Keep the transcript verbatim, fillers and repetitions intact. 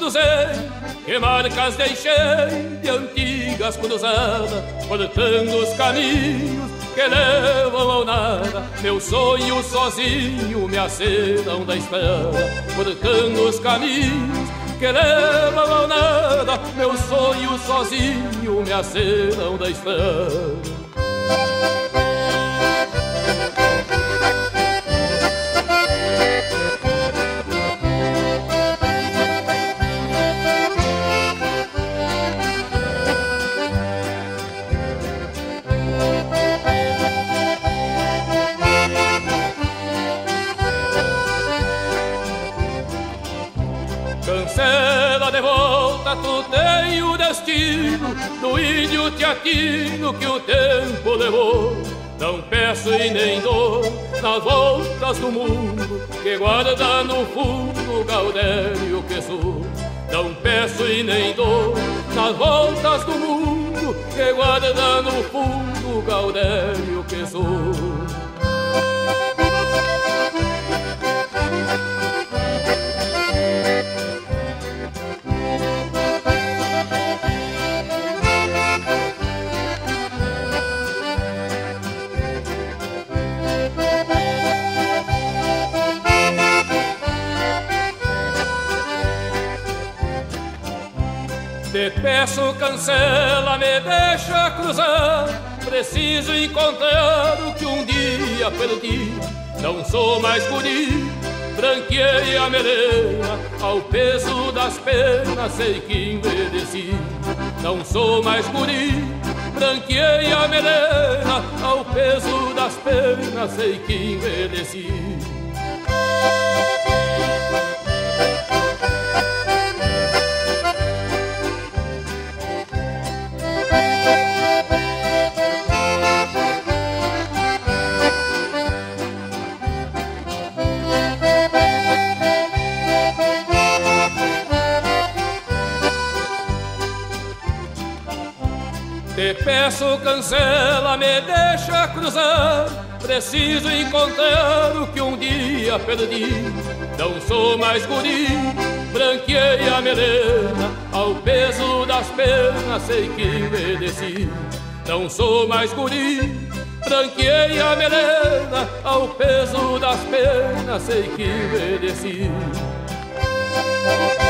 cruzei, que marcas deixei de antigas cruzadas, cortando os caminhos que levam ao nada. Meu sonho sozinho me acendam da estrada, cortando os caminhos que levam ao nada. Meu sonho sozinho me acendam da estrada. Cancela de volta, tu tem o destino do índio teatino que o tempo levou. Não peço e nem dou nas voltas do mundo, que guarda no fundo o Gaudério que sou. Não peço e nem dou nas voltas do mundo, que guarda no fundo o Gaudério que sou. Te peço, cancela, me deixa cruzar. Preciso encontrar o que um dia perdi. Não sou mais guri, branqueei a melena, ao peso das penas sei que envelheci. Não sou mais guri, branqueei a melena, ao peso das penas sei que envelheci. Te peço, cancela, me deixa cruzar. Preciso encontrar o que um dia perdi. Não sou mais guri, branqueei a melena, ao peso das penas sei que envelheci. Não sou mais guri, branqueei a melena, ao peso das penas sei que envelheci.